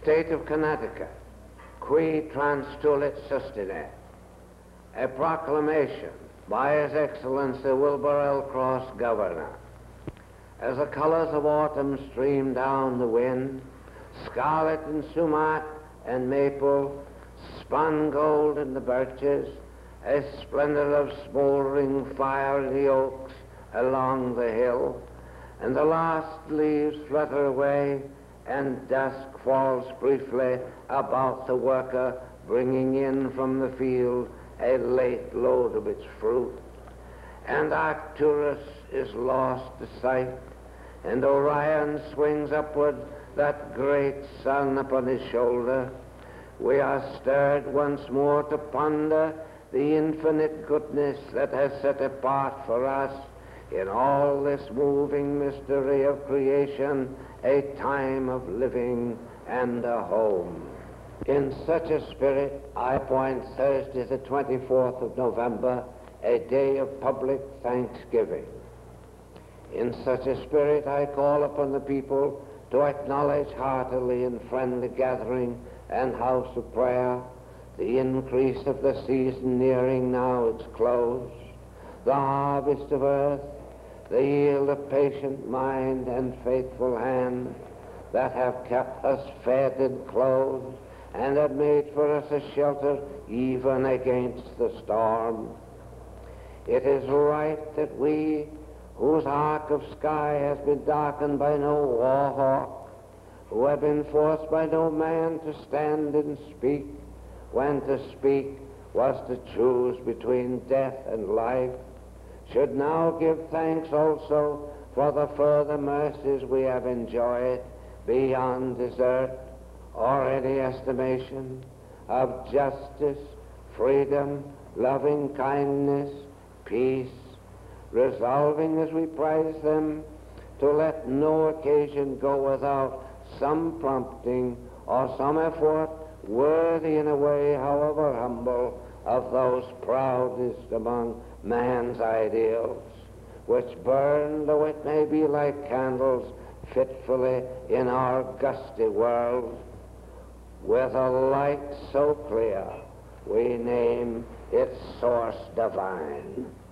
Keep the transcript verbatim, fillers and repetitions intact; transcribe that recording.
State of Connecticut, qui transtulit sustine, a proclamation by His Excellency Wilbur L. Cross, Governor. As the colors of autumn stream down the wind, scarlet and sumac and maple, spun gold in the birches, a splendor of smoldering fire in the oaks along the hill, and the last leaves flutter away, and dusk falls briefly about the worker bringing in from the field a late load of its fruit, and Arcturus is lost to sight, and Orion swings upward that great sun upon his shoulder. We are stirred once more to ponder the infinite goodness that has set apart for us in all this moving mystery of creation a time of living and a home. In such a spirit, I appoint Thursday the twenty-fourth of November a day of public thanksgiving. In such a spirit, I call upon the people to acknowledge heartily in friendly gathering and house of prayer the increase of the season nearing now its close, the harvest of earth, the yield of patient mind and faithful hand that have kept us fed and clothed and have made for us a shelter even against the storm. It is right that we, whose arc of sky has been darkened by no war hawk, who have been forced by no man to stand and speak, when to speak was to choose between death and life, should now give thanks also for the further mercies we have enjoyed beyond desert or any estimation of justice, freedom, loving kindness, peace, resolving as we prize them to let no occasion go without some prompting or some effort worthy in a way, however humble, of those proudest among man's ideals, which burn, though it may be like candles, fitfully in our gusty world, with a light so clear we name its source divine.